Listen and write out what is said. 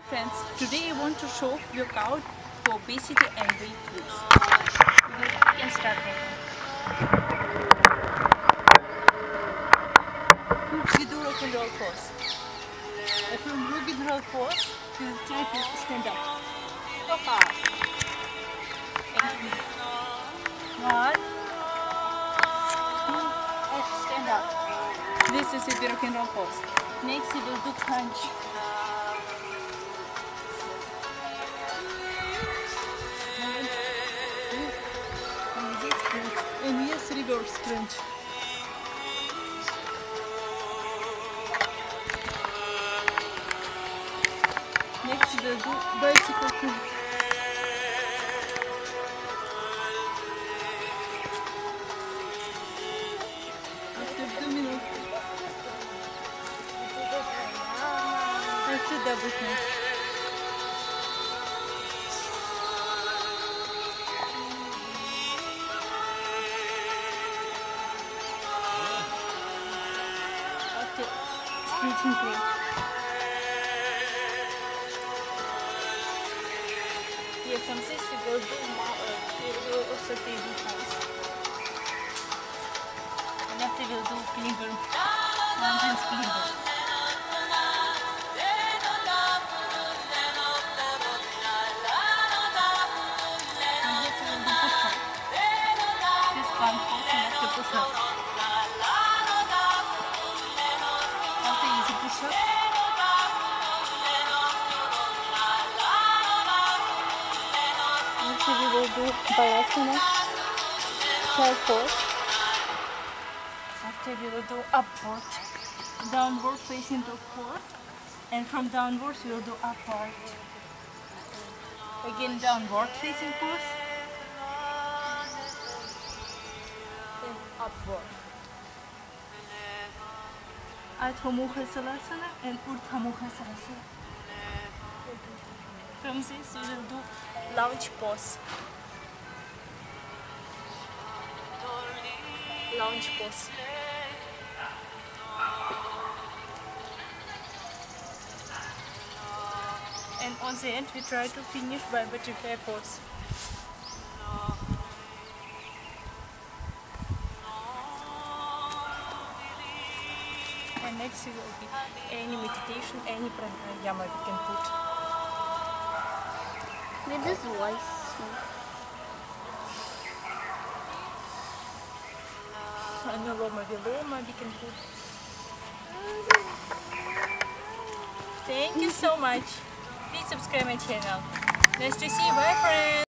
Friends, today I want to show workout for obesity and weight loss. We can start right now. We do rock and roll pose. From rock and roll pose, we will try to stand up. Hoppa. One, two, and stand up. This is the rock and roll pose. Next we will do crunch. And yes, reverse crunch. Next we'll do bicycle crunch. After abdominal. After double crunch. Stretching crunch. Yeah, from this we will also table pose. And after we'll do climber, mountains climber. And this we will do push-up. This plank pose and after push-up. After easy push-up. After we will do balasana, child pose. After we will do upward, downward facing dog pose, and from downwards we will do upward. Again downward facing pose, then upward. Adho Mukha Salasana and Urdhva Mukha Salasana. From this we will do lounge pose. Lounge pose. And on the end we try to finish by butterfly pose. And next will be any meditation, any pranayama we can put. It is voice. Anuloma Viloma we can put. Thank you so much. Please subscribe my channel. Nice to see you. Bye friends.